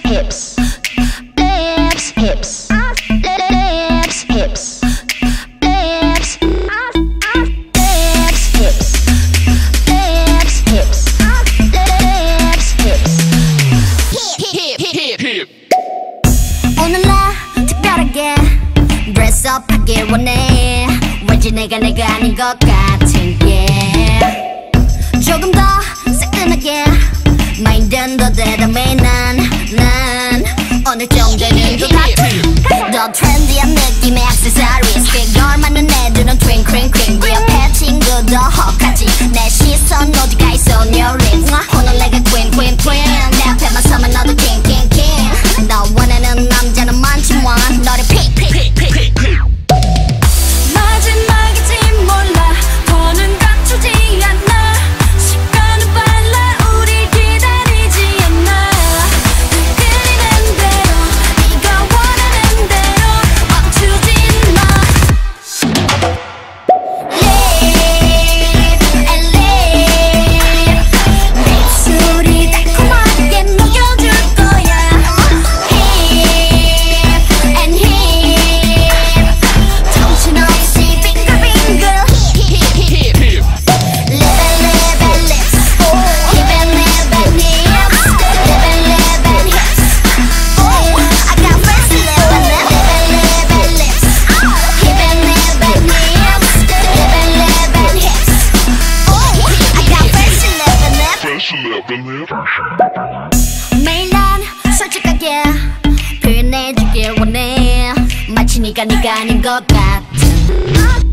hips, lips, hips, lips, hips, lips, lips, hips, lips, hips, lips, hips. 오늘 나 특별하게 dress up 하길 원해. 왠지 내가 아닌 것 같은 게 조금 더 새끈하게 마인드는 더 대담해. 난 어느 정도는 더 같아. 더 트렌디한 느낌의 액세서리즈 그걸 맞는 애들은 twinkling 네 옆에 친구도 헉하지. 내 시선 어디가 있어 on your lips. 오늘 내가 queen 내 앞에만 서면 너도 king 너 원하는 남자는 많지만 너를 pick 마지막인지 몰라 더는 갖추지 않아. 시간은 빨라 우릴 기다리지 않아. 끌리는 대로 네가 원하는 대로 멈추지 마. Live and live. 내 입술이 달콤하게 녹여줄 거야. Hip and hip. 정신없이 빙글빙글. Live and lips. Hip and live and hips. Live and hips. I got friends who live and lips. Hip and live and hips. Live and hips. I got friends who live and lips. 매일 난 솔직하게 표현해주길 원해. 마치 네가 아닌 것 같은